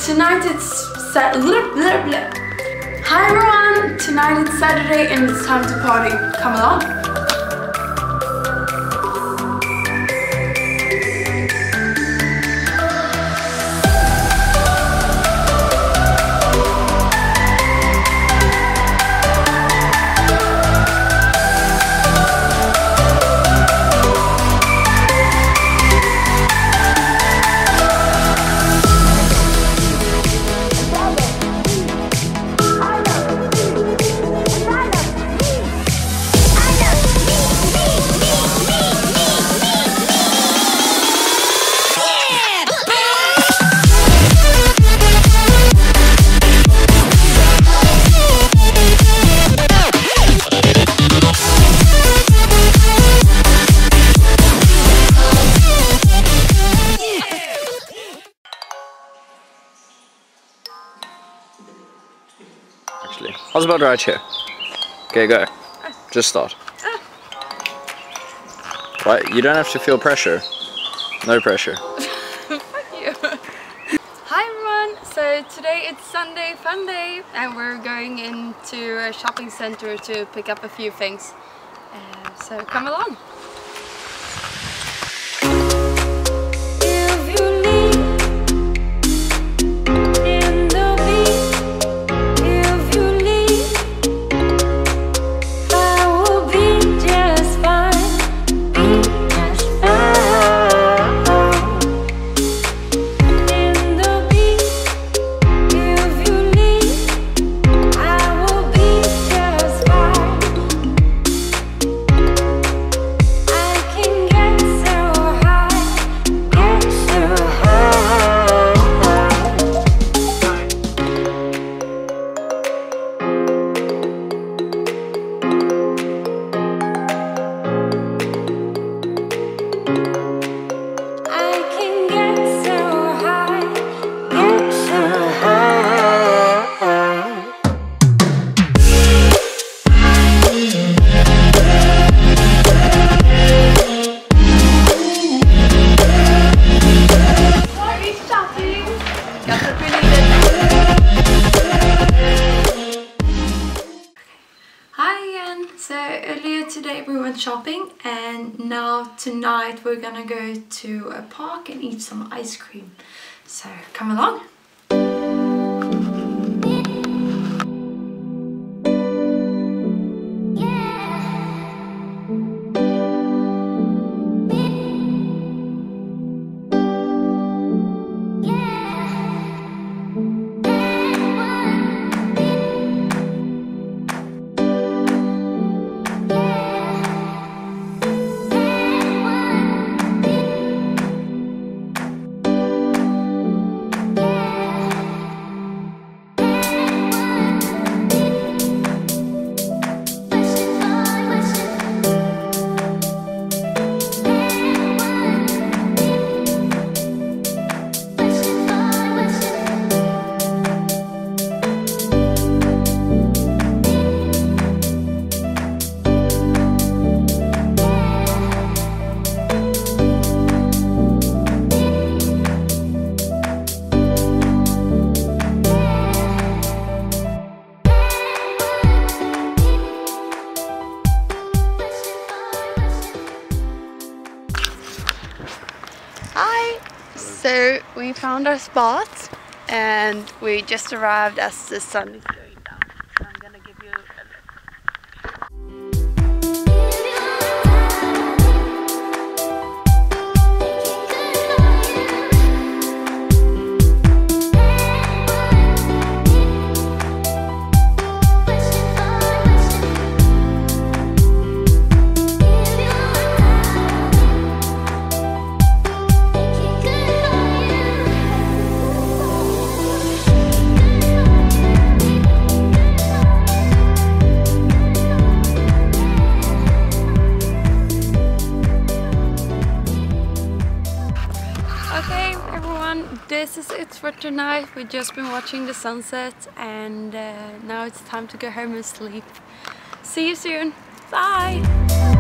tonight it's Hi everyone! Tonight it's Saturday and it's time to party. Come along. Actually, how's about right here? Okay, go. Just start. Right, you don't have to feel pressure. No pressure. Fuck you. Hi everyone! So today it's Sunday fun day and we're going into a shopping center to pick up a few things. So come along. So earlier today we went shopping and now tonight we're gonna go to a park and eat some ice cream. So come along. Hi! So we found our spot and we just arrived as the sun is going down. So I'm gonna give you a look. Okay everyone, this is it for tonight. We've just been watching the sunset and now it's time to go home and sleep. See you soon. Bye!